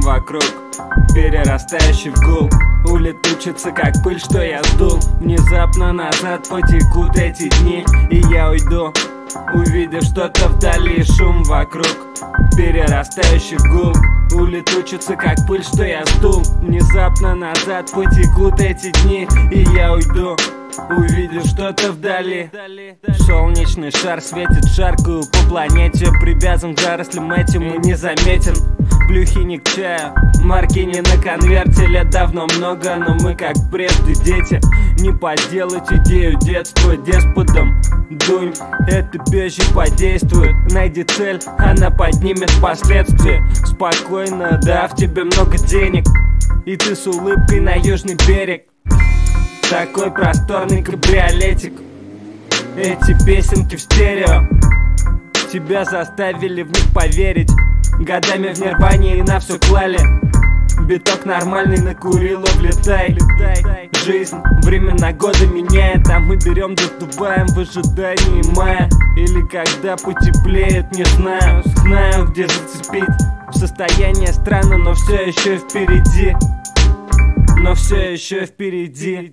вокруг, перерастающий в гул. Улетучится, как пыль, что я сдул. Внезапно назад потекут эти дни, и я уйду, увидев что-то вдали. Шум вокруг, перерастающий в гул. Улетучится, как пыль, что я сдул. Внезапно назад потекут эти дни, и я уйду, увидев что-то вдали. Солнечный шар светит жаркую по планете. Привязан к зарослям этим и незаметен. Плюхи не к чаю, марки не на конверте. Лет давно много, но мы как прежде дети. Не подделать идею детства деспотом. Дунь, это позже подействует. Найди цель, она поднимет последствия. Спокойно, дав тебе много денег, и ты с улыбкой на южный берег. Такой просторный кабриолетик. Эти песенки в стерео тебя заставили в них поверить. Годами в нирване и на все клали. Биток нормальный накурила, влетай. Жизнь временно годы меняет, а мы берем задуваем в ожидании мая. Или когда потеплеет, не знаю. Знаю, где зацепить. Состояние странно, но все еще впереди. Но все еще впереди.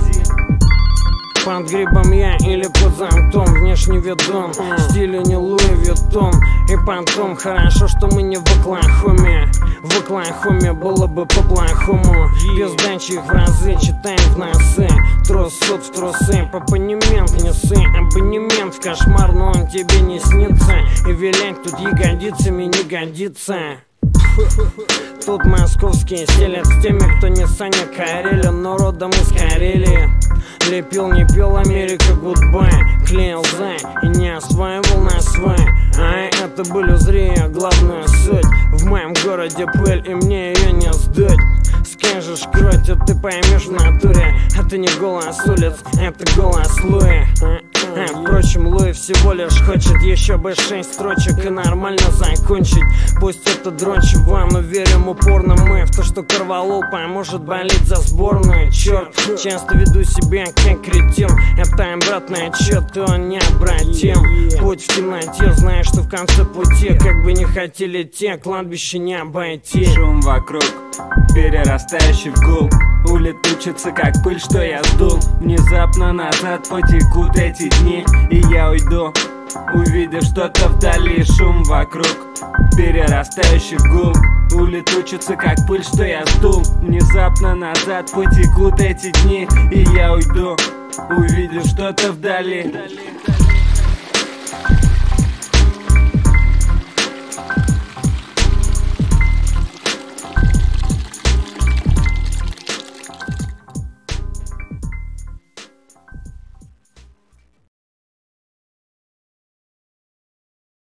Под грибом я или под зонтом, внешний ведом, стилю не Луи Виттон. И потом хорошо, что мы не в Оклахоме. В Оклахоме было бы по-плохому. Без дачи в разы, читаем в носы. Трос суд в трусы, абонемент несы. Абонемент в кошмар, но он тебе не снится. И вилять тут ягодицами не годится. Тут московские селят с теми, кто не Саня Карелин, но родом из Карелии. Лепил, не пил, Америка, гудбай. Клеил зай и не осваивал на свай. А это были зря, главная суть. В моем городе пыль, и мне ее не сдуть. Скажешь круть, а ты поймешь в натуре. Это не голос улиц, это голос Луи. Впрочем, Луи всего лишь хочет еще бы 6 строчек и нормально закончить. Пусть это дрочь вам, но верим упорно мы в то, что Корвалол поможет болеть за сборную. Черт, часто веду себя как кретин. Это обратный отчет, и он необратим. Путь в темноте, знаешь, что в конце пути, как бы не хотели те, кладбище не обойти. Шум вокруг, перерастающий в гул. Улетучится, как пыль, что я сдул. Внезапно назад потекут эти дни, и я уйду, увидев что-то вдали. Шум вокруг, перерастающий в гул. Улетучится, как пыль, что я сдул. Внезапно назад потекут эти дни, и я уйду, увидев что-то вдали.